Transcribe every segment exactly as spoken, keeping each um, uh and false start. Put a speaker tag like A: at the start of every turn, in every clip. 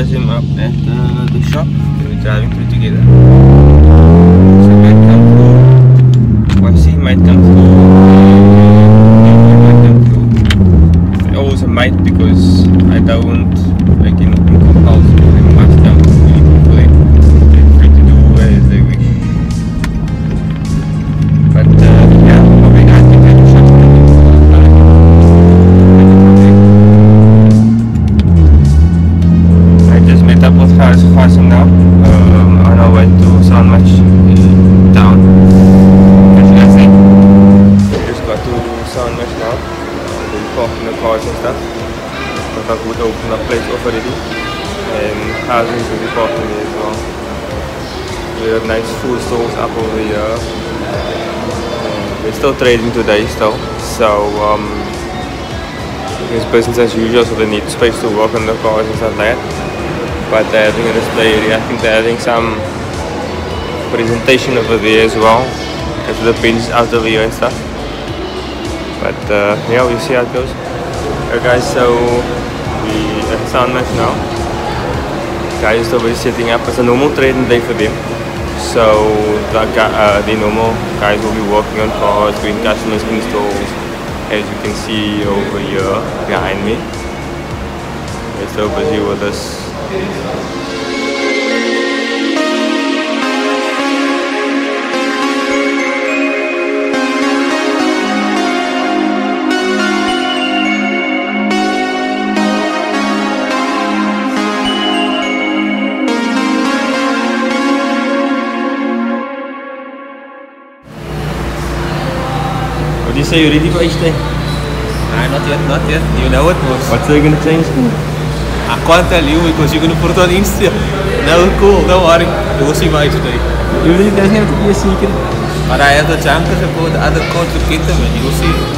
A: catch him up at uh, the shop. We're driving through together. So he might come through. Well, I see he might come through. He might come through. I always might because I don't like you know compulsory. They must come through for them. They're free to do as they wish. But uh, yeah, probably I think I should. Up with cars passing now. Um, on our way to Sandwich town. As you guys see, we just got to Sandwich now. Uh, we're parking the cars and stuff. But I would open up place off already. And housing will be parking there as well. We have nice food stalls up over here. Uh, we're still trading today still. So um, it's business as usual, so they need space to work on the cars and stuff like that. But they're having a display area. I think they're having some presentation over there as well. Because the bench is out over here and stuff. But uh, yeah, we'll see how it goes. Okay guys, so we at Sandwich now. Guys are already setting up. It's a normal trading day for them. So the, uh, the normal guys will be working on cars, doing customers installs. As you can see over here behind me. They're so busy with this. What do you say, you ready for each day?
B: Nah, not yet, not yet. You know it was.
A: What's they gonna change?
B: I can't tell you because you're gonna put it on Insta. No, cool, don't worry. You will see my today.
A: You really doesn't have to be a secret.
B: But I have the junkers and put the other code to get them and you will see.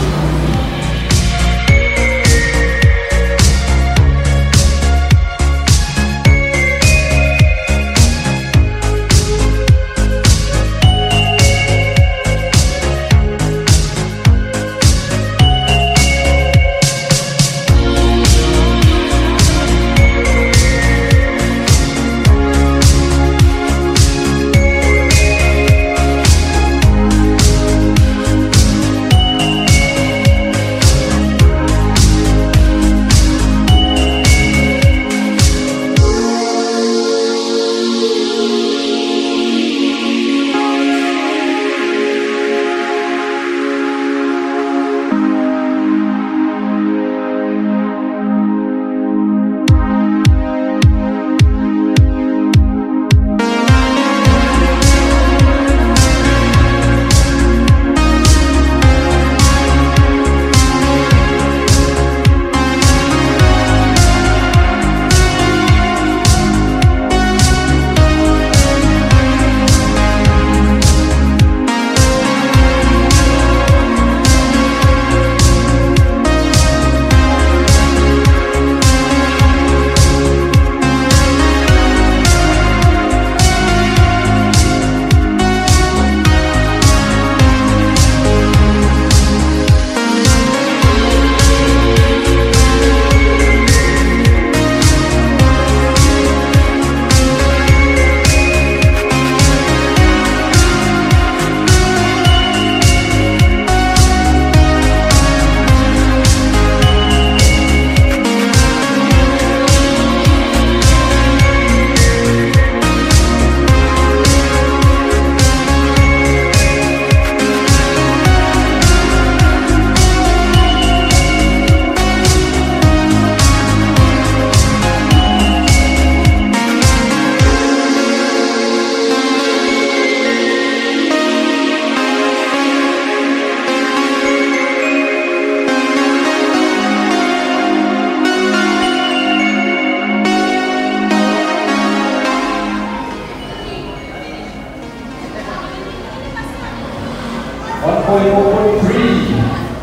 C: one point four point three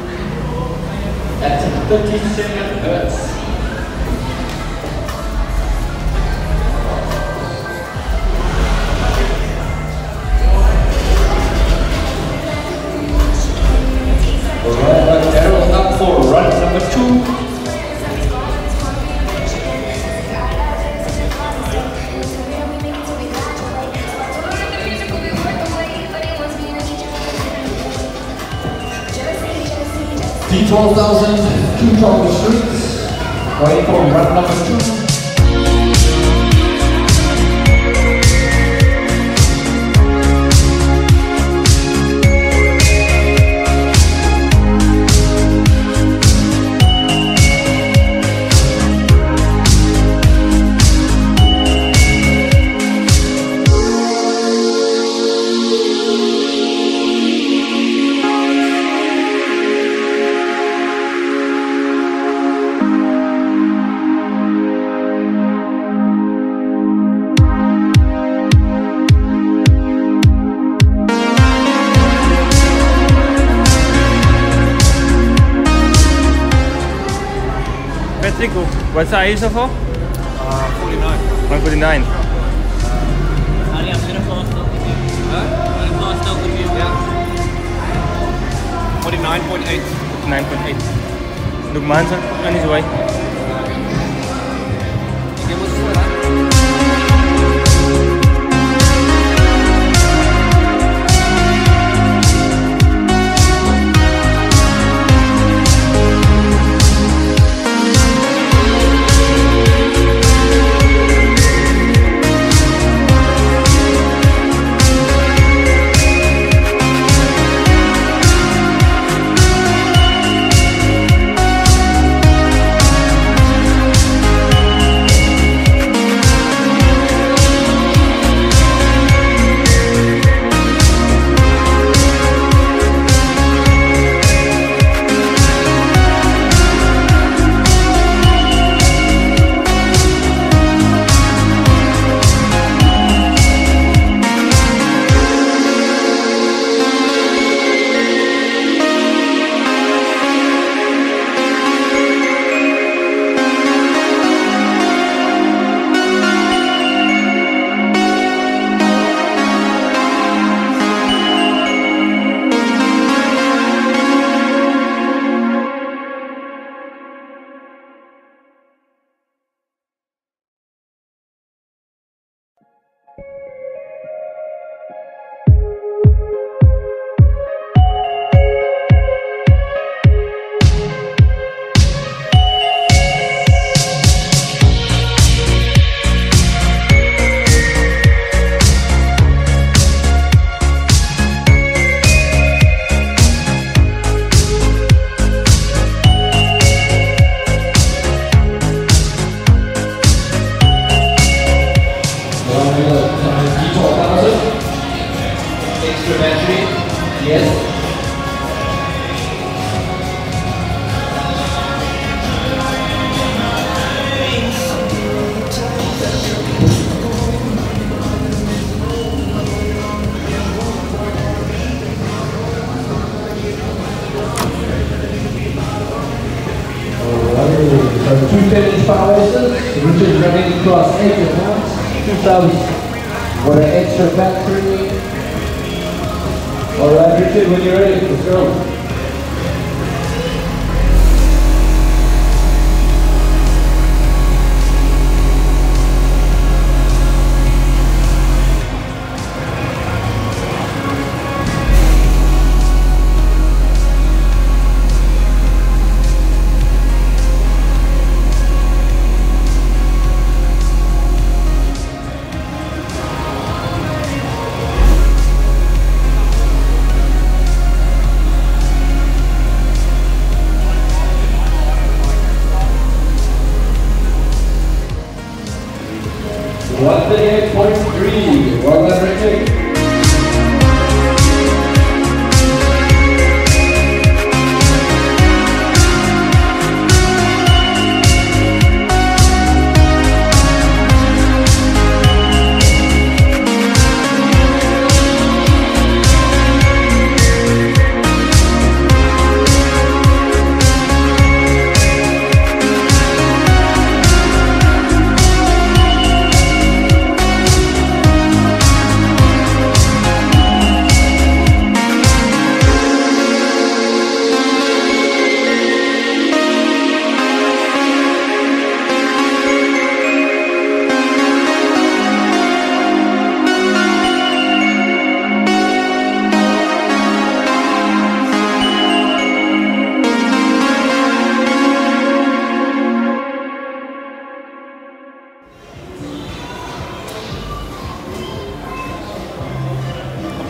C: at thirty-seven hertz. Alright, arrow up for run number two. T twelve thousand, two Charles Streets, waiting for run number two.
A: Patrick, what size are you so far?
B: Uh, forty-nine.
A: one forty-nine.
D: Ali, I'm gonna pass out with you. Huh? I'm gonna pass out with you.
B: Yeah. forty-nine point eight.
A: nine point eight. Lukman's on his way.
B: Okay, what's this one? Extra battery, yes. Alright, two ten inch power races, Richard running across eight and one, two thousand. For an extra battery. Alright, Richard, when you're ready, let's go. one thirty-eight point three, well done, Richard.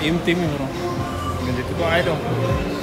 E: Im tim bro.
A: Ganito ko ay dong.